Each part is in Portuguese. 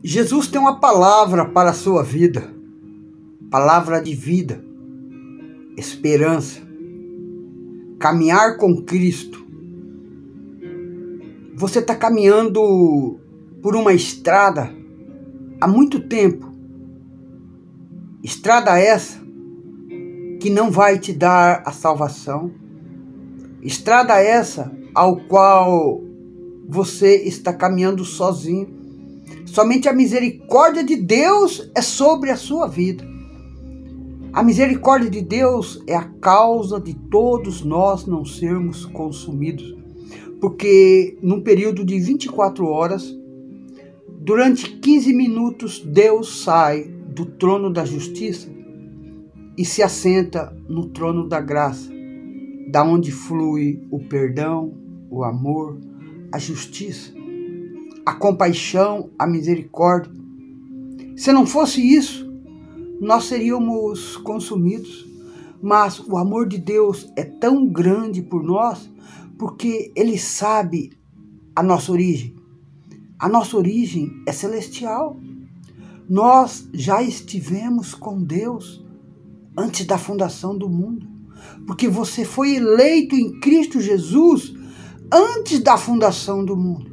Jesus tem uma palavra para a sua vida, palavra de vida, esperança, caminhar com Cristo. Você está caminhando por uma estrada há muito tempo, estrada essa que não vai te dar a salvação, estrada essa ao qual você está caminhando sozinho. Somente a misericórdia de Deus é sobre a sua vida. A misericórdia de Deus é a causa de todos nós não sermos consumidos. Porque num período de 24 horas, durante 15 minutos, Deus sai do trono da justiça e se assenta no trono da graça, da onde flui o perdão, o amor, a justiça, a compaixão, a misericórdia. Se não fosse isso, nós seríamos consumidos. Mas o amor de Deus é tão grande por nós, porque Ele sabe a nossa origem. A nossa origem é celestial. Nós já estivemos com Deus antes da fundação do mundo. Porque você foi eleito em Cristo Jesus antes da fundação do mundo.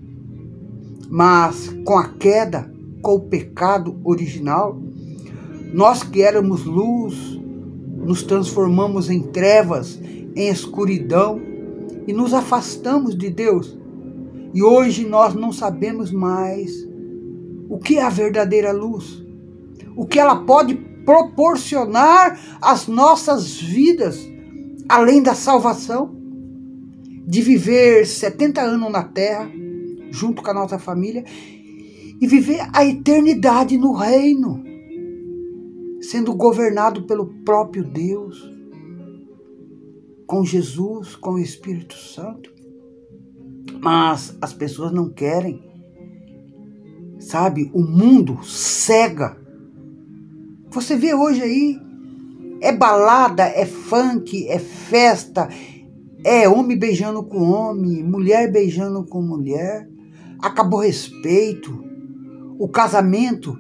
Mas com a queda, com o pecado original, nós que éramos luz, nos transformamos em trevas, em escuridão e nos afastamos de Deus. E hoje nós não sabemos mais o que é a verdadeira luz, o que ela pode proporcionar às nossas vidas, além da salvação, de viver 70 anos na terra, junto com a nossa família, e viver a eternidade no reino, sendo governado pelo próprio Deus, com Jesus, com o Espírito Santo. Mas as pessoas não querem, sabe? O mundo cega. Você vê hoje aí, é balada, é funk, é festa, é homem beijando com homem, mulher beijando com mulher. Acabou o respeito, o casamento.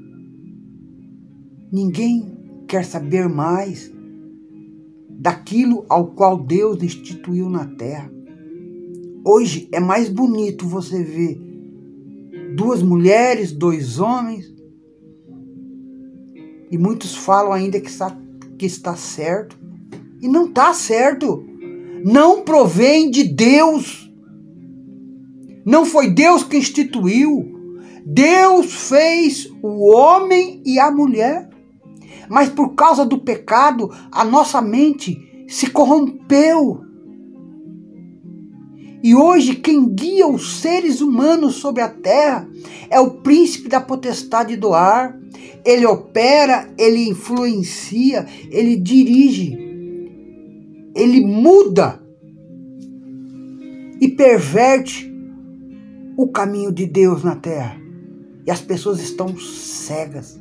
Ninguém quer saber mais daquilo ao qual Deus instituiu na terra. Hoje é mais bonito você ver 2 mulheres, 2 homens, e muitos falam ainda que está certo, e não está certo. Não provém de Deus. Não foi Deus que instituiu. Deus fez o homem e a mulher. Mas por causa do pecado, a nossa mente se corrompeu. E hoje quem guia os seres humanos sobre a terra é o príncipe da potestade do ar. Ele opera, ele influencia, ele dirige, ele muda e perverte o caminho de Deus na terra. E as pessoas estão cegas.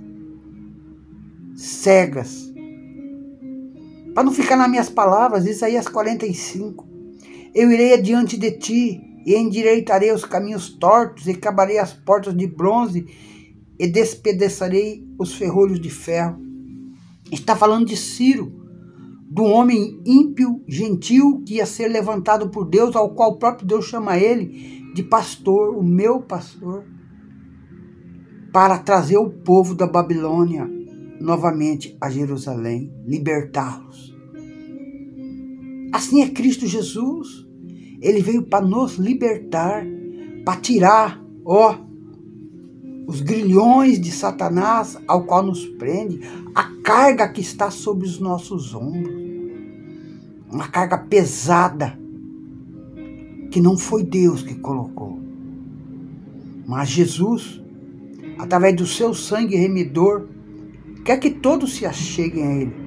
Cegas. Para não ficar nas minhas palavras, Isaías 45. Eu irei adiante de ti e endireitarei os caminhos tortos e acabarei as portas de bronze e despedaçarei os ferrolhos de ferro. Está falando de Ciro, do homem ímpio, gentil, que ia ser levantado por Deus, ao qual o próprio Deus chama ele de pastor, o meu pastor, para trazer o povo da Babilônia novamente a Jerusalém, libertá-los. Assim é Cristo Jesus. Ele veio para nos libertar, para tirar, os grilhões de Satanás ao qual nos prende, a carga que está sobre os nossos ombros, uma carga pesada, que não foi Deus que colocou, mas Jesus, através do seu sangue remidor, quer que todos se acheguem a Ele.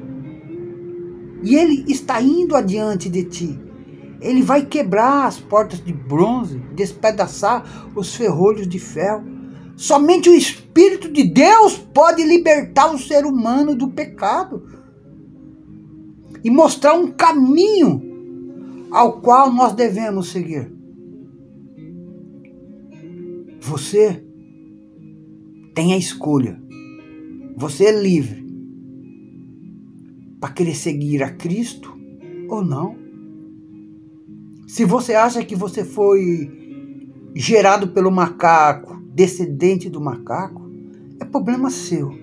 E Ele está indo adiante de ti. Ele vai quebrar as portas de bronze, despedaçar os ferrolhos de ferro. Somente o Espírito de Deus pode libertar o ser humano do pecado e mostrar um caminho ao qual nós devemos seguir. Você tem a escolha. Você é livre para querer seguir a Cristo ou não. Se você acha que você foi gerado pelo macaco, descendente do macaco, é problema seu.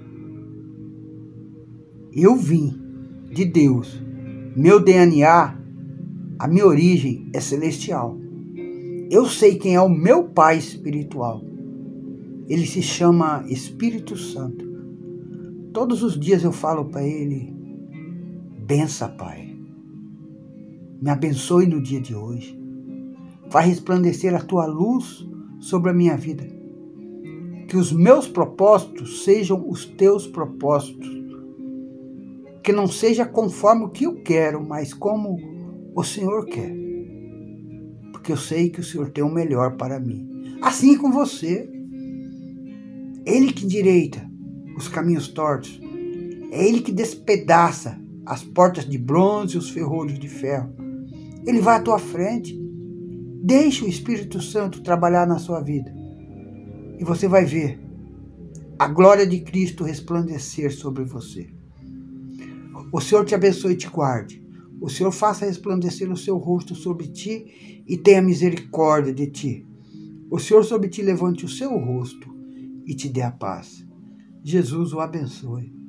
Eu vim de Deus. Meu DNA, a minha origem é celestial. Eu sei quem é o meu Pai espiritual. Ele se chama Espírito Santo. Todos os dias eu falo para ele: bença, Pai. Me abençoe no dia de hoje. Vai resplandecer a tua luz sobre a minha vida. Que os meus propósitos sejam os teus propósitos. Que não seja conforme o que eu quero, mas como o Senhor quer. Porque eu sei que o Senhor tem o melhor para mim. Assim com você. Ele que endireita os caminhos tortos. É Ele que despedaça as portas de bronze e os ferrolhos de ferro. Ele vai à tua frente. Deixe o Espírito Santo trabalhar na sua vida. E você vai ver a glória de Cristo resplandecer sobre você. O Senhor te abençoe e te guarde. O Senhor faça resplandecer o seu rosto sobre ti e tenha misericórdia de ti. O Senhor sobre ti levante o seu rosto e te dê a paz. Jesus o abençoe.